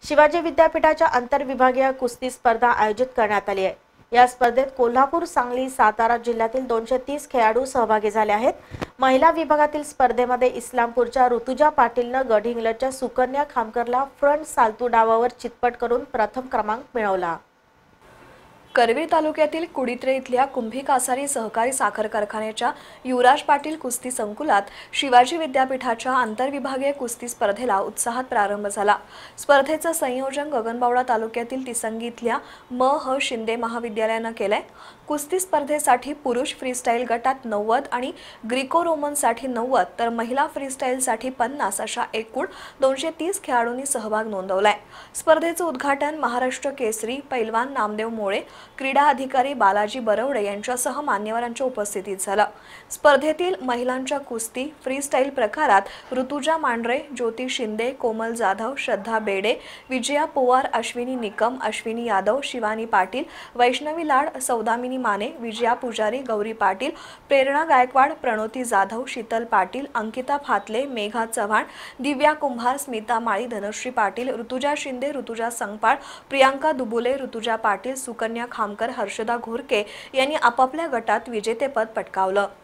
शिवाजी विद्यापीठाच्या आंतरविभागीय कुस्ती स्पर्धा आयोजित करण्यात आली आहे। या स्पर्धेत कोल्हापूर, सांगली, सातारा जिल्ह्यातील 230 खेळाडू सहभागी झाले आहेत। महिला विभागातील स्पर्धेमध्ये इस्लामपूरच्या ऋतुजा पाटीलने गडहिंग्लजच्या सुकन्या खामकरला फ्रंट सालतू डावावर चितपट करून प्रथम क्रमांक मिळवला। करवीर तालुक्यातील कुडित्रे इथल्या कुंभी कासारी सहकारी साखर कारखान्याच्या युवराज पाटील कुस्ती संकुलात शिवाजी विद्यापीठाच्या आंतरविभागीय कुस्ती स्पर्धेला उत्साहात प्रारंभ झाला। स्पर्धेचं संयोजन गगनबावडा तालुक्यातील तिसंगी इथल्या म.ह. शिंदे महाविद्यालयानं केलंय। कुस्ती स्पर्धेसाठी पुरुष फ्रीस्टाईल गटात 90 आणि ग्रीको रोमनसाठी 90 तर महिला फ्रीस्टाईलसाठी 50 अशा एकूण 230 खेळाडूंनी सहभाग नोंदवलाय। स्पर्धेचं उद्घाटन महाराष्ट्र केसरी पैलवान नामदेव मोळे, क्रीडा अधिकारी बालाजी बरवडे यांच्यासह मान्यवरांच्या उपस्थितीत झालं। स्पर्धेतील महिलांच्या कुस्ती फ्रीस्टाईल प्रकारात ऋतुजा मांढरे, ज्योती शिंदे, कोमल जाधव, श्रद्धा बेडे, विजया पवार, अश्विनी निकम, अश्विनी यादव, शिवानी पाटील, वैष्णवी लाड, सौदामिनी माने, विजया पुजारी, गौरी पाटील, प्रेरणा गायकवाड, प्रणोती जाधव, शीतल पाटील, अंकिता फातले, मेघा चव्हाण, दिव्या कुंभार, स्मिता माळी, धनश्री पाटील, ऋतुजा शिंदे, ऋतुजा संगपाळ, प्रियांका दुबुले, ऋतुजा पाटील, सुकन्या खामकर, हर्षदा घोरके यांनी आपापल्या गटात विजेतेपद पटकावलं।